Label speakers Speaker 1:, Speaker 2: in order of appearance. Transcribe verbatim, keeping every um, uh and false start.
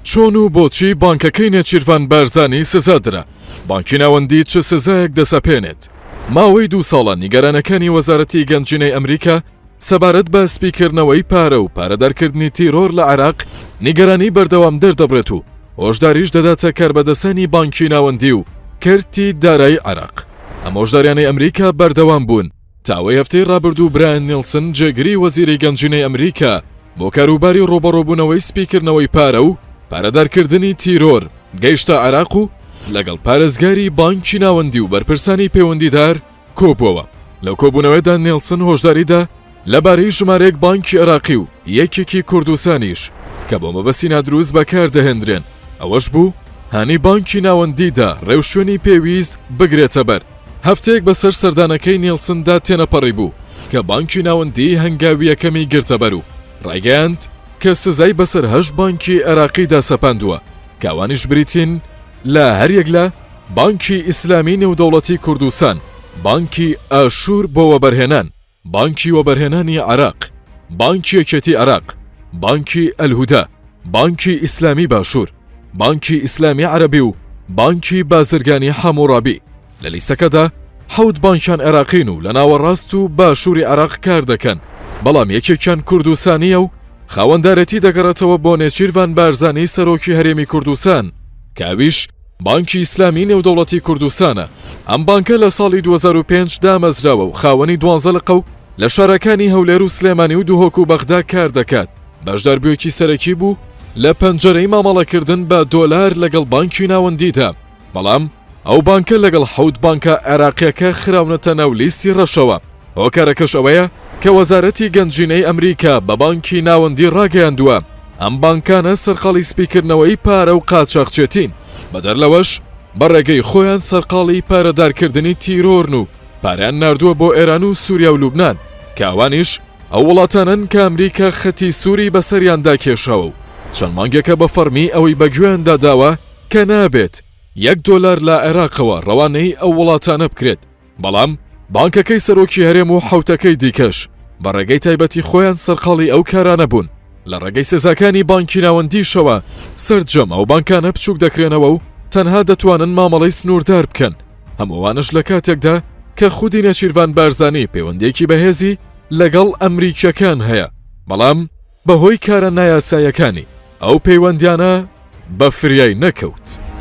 Speaker 1: چۆن و بۆچی بانکەکەی نێچیروان بارزانی سزادرا؟ بانکی ناوەندی چه سزایەک دەسەپێنێت؟ ماوەی دوو ساڵە نیگەرانەکانی وەزارەتی گەنجینەی ئەمریکا سەبارەت بە سپیکردنەوەی پارە و پارەدارکردنی تیرۆر لە عێراق نیگەرانی بەردەوام دەردەبرێت و هۆشداریش دەداتە کاربەدەستانی بانکی ناوەندی و کردی دارایی عێراق. ئەم هۆشداریانەی ئەمریکا بەردەوام بوون تاوەی هەفتەی ڕابردوو برایان نیلسن جێگری وەزیری گەنجینەی ئەمریکا بۆ کاروباری ڕۆبەڕۆبوونەوەی سپیکردنەوەی پارە و پارەدارکردنی تیرۆر گەیشتە عێراق و لەگەڵ پارێزگاری بانکی ناوەندی و بەرپرسانی پەیوەندیدار کۆبووەوە. لەو کۆبوونەوەیدا نیلسن هۆشداریدا لەبارەی ژمارەیەک بانکی عێراقی و یەکێکی کوردستانیش کە بۆ مەبەستی نادروست بەکاردەهێنرێن ئەوەش بوو هانی بانکی ناوەندیدا ڕێوشوێنی پێویست بگرێتە بەر. هەفتەیەک بەسەر سەردانەکەی نیلسندا تێنەپەڕی بوو کە بانکی ناوەندی هەنگاوی یەکەمی گرتەبەر و ڕایگەیاند کە سزای بەسەر هەشت بانکی عێراقیدا سەپاندووە کاوانیش بریتین لە هەریەک لە بانکی ئیسلامی نێودەوڵەتی کوردستان، بانکی ئاشور بۆ وەبەرهێنان، بانکی وەبەرهێنانی عێراق، بانکی یەکێتی عێراق، بانکی ئەلهودا، بانکی ئیسلامی باشوور، بانکی ئیسلامی عەرەبی و بانکی بازرگانی حەموڕابی. لە لیستەکەدا حەوت بانکیان عێراقین و لە ناوەڕاست و باشووری عێراق کار دەکەن، بەڵام یەکێکیان کوردستانیە و خاوەندارەتی دەگەڕێتەوە بۆ نێچیروان بارزانی سەرۆکی هەرێمی کوردستان کاویش بانکی ئیسلامی نێودەوڵەتی کوردستانە. ئەم بانکە لە ساڵی دوو هەزار و پێنج دامەزراوە و خاوەنی دوانزە لقە و لە شارەکانی هەولێر و سلێمانی و دووهۆک و بەغدا کار دەکات. بەشداربوویەکی سەرەکی بوو لە پەنجەرەی مامەڵەکردن بە دۆلار لەگەڵ بانکی ناوەندیدا، بەڵام ئەو بانکە لەگەڵ حەوت بانکە عێراقیەکە خراونەتە ناو لیستی ڕەشەوە. هۆکارەکەش ئەوەیە کە وەزارەتی گەنجینەی ئەمریکا بە بانکی ناوەندی ڕاگەیاندووە ئەم بانکانە سەرقاڵی سپیکردنەوەی پارە و قاچاقچێتین، بەدەرلەوەش بەڕێگەی خۆیان سەرقاڵی پارەدارکردنی تیرۆرن و پاریان ناردووە بۆ ئێران و سووریا و لوبنان کاوانیش ئەو وڵاتانن کە ئەمریکا خەتی سووری بەسەریاندا کێشاوە و چەند مانگێکە بە فەرمی ئەوەی بەگوێیاندا داوە کە نابێت یەک دۆلار لە عێراقەوە ڕەوانەی ئەو وڵاتانە بکرێت، بەڵام بانکەکەی سەرۆکی هەرێم و حەوتەکەی دیکەش بە ڕێگەی تایبەتی خۆیان سەرقاڵی ئەو کارانە بوون. لە ڕێگەی سزاکانی بانکی ناوەندیشەوە سەرجەم ئەو بانکانە بچووک دەکرێنەوە و تەنها دەتوانن مامەڵەی سنووردار بکەن، هەمووانش لە کاتێکدا کە خودی نێچیروان بارزانی پەیوەندێکی بەهێزی لەگەڵ ئەمریکیەکان هەیە، بەڵام بەهۆی کارە نایاسایەکانی ئەو پەیوەندیانە بە فریای نەکەوت.